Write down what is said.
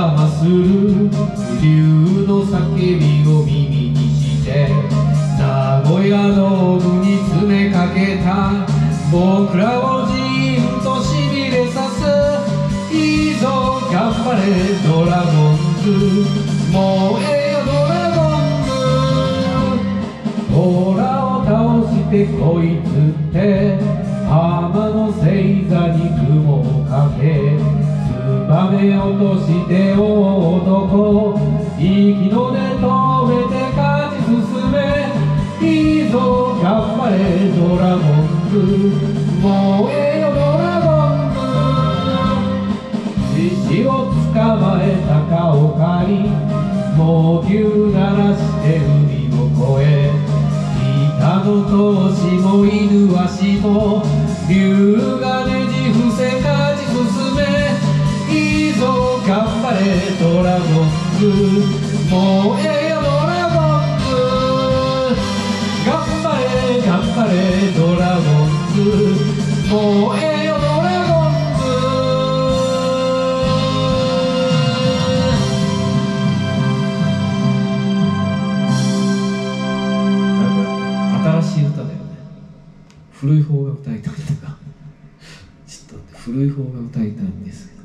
まする竜の叫びを耳にして名古屋の海に詰めかけた僕らをじーんとしびれさすいいぞ頑張れドラゴンズもうええよドラゴンズオラを倒してこいつって浜の星座に雲をかけツバメ落として男息の根止めて勝ち進めいいぞ頑張れドラゴンズもうええよドラゴンズ獅子を捕まえたかおかに猛牛鳴らして海を越え北の闘志も犬足も竜がねじ伏せ勝ち進めいいぞ頑張れドラゴンズもうええよドラゴンズ頑張れ頑張れドラゴンズもうええよドラゴンズ新しい歌だよね。古い方が歌いたいとかちょっと古い方が歌いたいんですけど